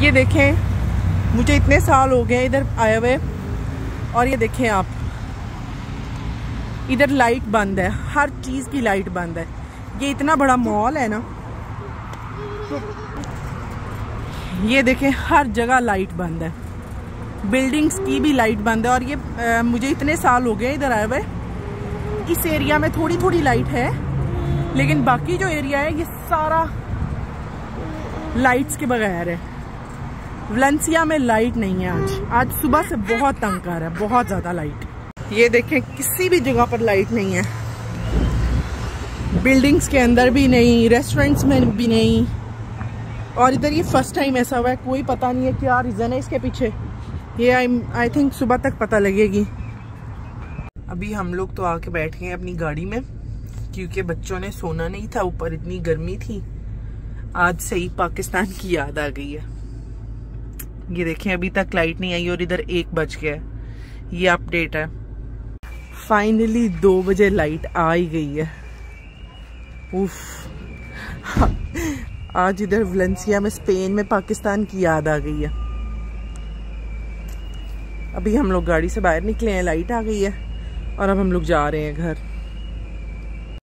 ये देखें, मुझे इतने साल हो गए इधर आए हुए, और ये देखें आप, इधर लाइट बंद है, हर चीज़ की लाइट बंद है। ये इतना बड़ा मॉल है ना, ये देखें हर जगह लाइट बंद है, बिल्डिंग्स की भी लाइट बंद है। और ये मुझे इतने साल हो गए इधर आए हुए, इस एरिया में थोड़ी थोड़ी लाइट है, लेकिन बाकी जो एरिया है ये सारा लाइट्स के बगैर है। वलेंसिया में लाइट नहीं है आज सुबह से बहुत तंग कर रहा है, बहुत ज़्यादा लाइट। ये देखें किसी भी जगह पर लाइट नहीं है, बिल्डिंग्स के अंदर भी नहीं, रेस्टोरेंट्स में भी नहीं। और इधर ये फर्स्ट टाइम ऐसा हुआ है, कोई पता नहीं है क्या रीज़न है इसके पीछे, ये आई थिंक सुबह तक पता लगेगी। अभी हम लोग तो आके बैठ गए अपनी गाड़ी में, क्योंकि बच्चों ने सोना नहीं था, ऊपर इतनी गर्मी थी। आज से ही पाकिस्तान की याद आ गई है। ये देखें अभी तक लाइट नहीं आई और इधर 1 बज गया है, ये अपडेट है। फाइनली 2 बजे लाइट आ ही गई है। उफ, आज इधर वलेंसिया में, स्पेन में पाकिस्तान की याद आ गई है। अभी हम लोग गाड़ी से बाहर निकले हैं, लाइट आ गई है और अब हम लोग जा रहे हैं घर।